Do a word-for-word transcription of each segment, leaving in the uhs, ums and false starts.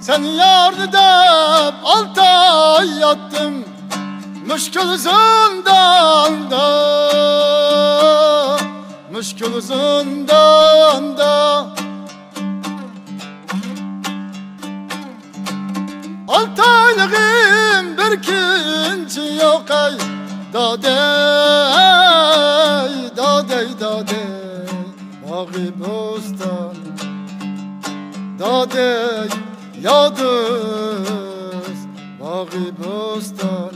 Seni yar edip altı ay yattım müşkül zindanda, müşkül zindanda. Altı aylığım bir kinci yok ay dadey, dadey, dadey bağı bostan, dadey yadız bağı bostan.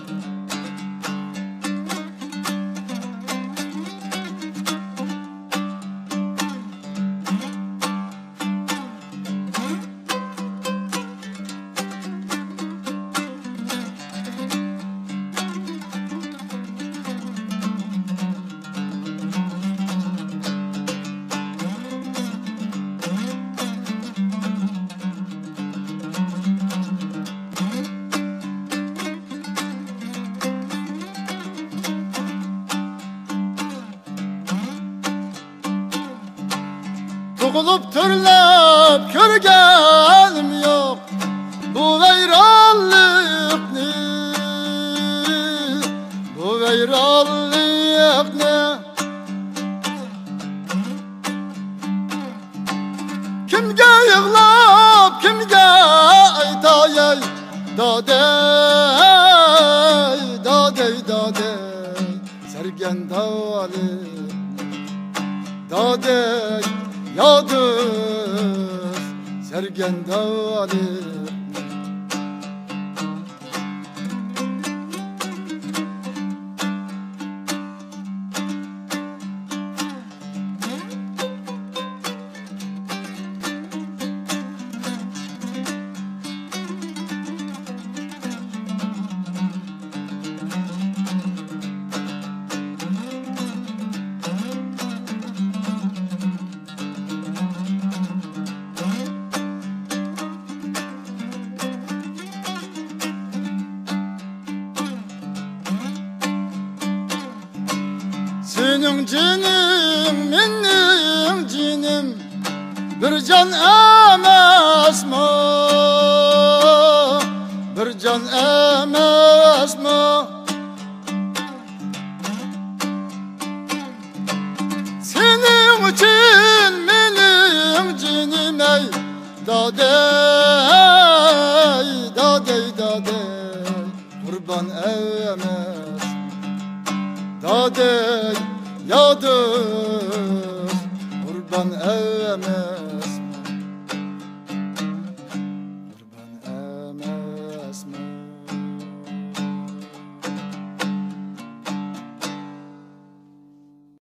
Tuğulup türlep körgenim yok bu veyrallıkni, bu veyrallıkni. Kimge yığlap kimge aytayay dadey, dadey, dadey sergen dali, dadey yadız sergen dali. Senin cinim, benim cinim bir can emas mı? Bir can emas mı? Senin için benim cinim ey dadey, dadey, dadey kurban emas, dadey yadız kurban emas.